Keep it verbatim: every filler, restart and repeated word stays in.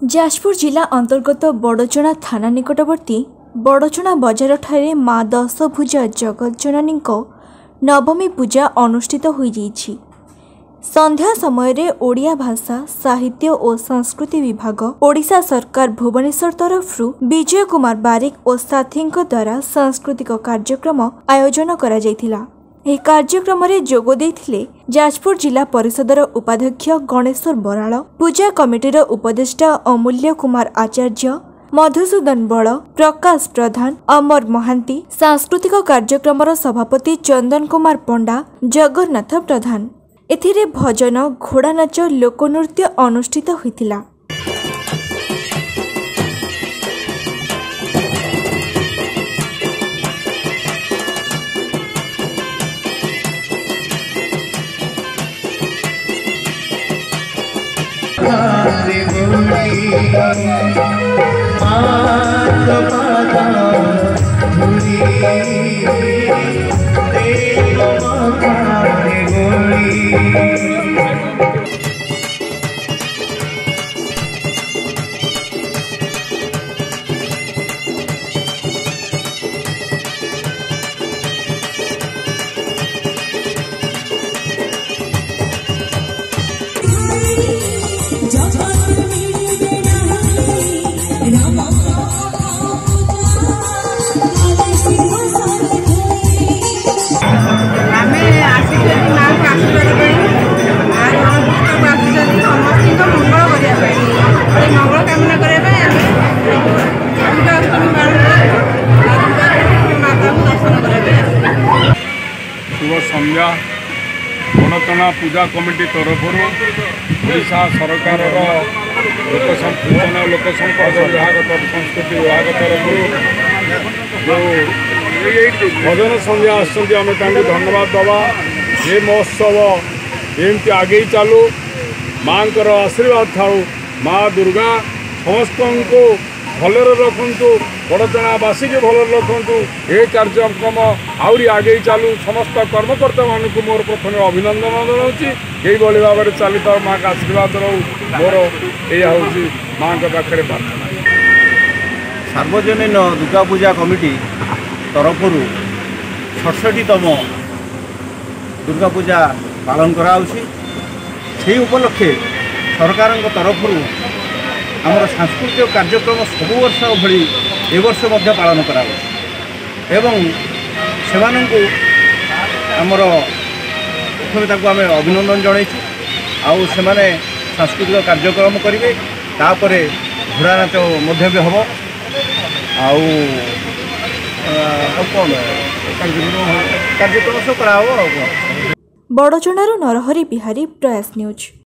जाजपुर जिला अंतर्गत बड़चना थाना निकटवर्ती बड़चना बजार ठारे माँ दश भुजा जगत जननी नवमी पूजा अनुष्ठित हो जाइछि। संध्या समय रे ओडिया भाषा साहित्य और संस्कृति विभाग ओडिशा सरकार भुवनेश्वर तरफ विजय कुमार बारिक और साथी द्वारा सांस्कृतिक कार्यक्रम आयोजन करा जायथिला। यह कार्यक्रम रे जोग देथिले जाजपुर जिला परिषदर उपाध्यक्ष गणेश्वर बराल, पूजा कमिटीर उपदेष्टा अमूल्य कुमार आचार्य, मधुसूदन बड़, प्रकाश प्रधान, अमर महांती, सांस्कृतिक कार्यक्रम सभापति चंदन कुमार पंडा, जगन्नाथ प्रधान। एथिरे भजन, घोड़ा नाच, लोकनृत्य अनुष्ठित होइतिला। शुभ संध्या बड़चना पूजा कमिटी तरफ ओडिशा सरकार लोक सूचना लोक संपर्क विभाग संस्कृति विभाग तरफ जो भजन संध्या आम धन्यवाद दवा। ये महोत्सव एमती आगे चलू, माँ आशीर्वाद था, माँ दुर्गा समस्त को भल रखु, बड़चनावासी के भल रखु। ये कार्यक्रम आहरी आगे चलू, समस्त कर्मकर्ता मान मोर प्रथम अभिनंदन जनाऊँगी। यही भाव में चली था माँ का आशीर्वाद रो मोर यह हूँ माँ के पाखे प्रार्थना। सार्वजनीन दुर्गा पूजा कमिटी तरफ षष्ठीतम दुर्गा पूजा पालन कराउछि। से उपलक्षे सरकार तरफ आमर सांस्कृतिक कार्यक्रम सब वर्ष भली ए वर्ष मध्य पालन करा एवं सेमानंकु आमर प्रथमता को आम अभिनंदन जनईछु। आउ सेमाने सांस्कृतिक कार्यक्रम करेंगे, तापरे घोड़ा नाच मध्य भी हम आउ कौन कार्यक्रम सब करा। बड़चनारू नरहरि बिहारी, प्रयास न्यूज।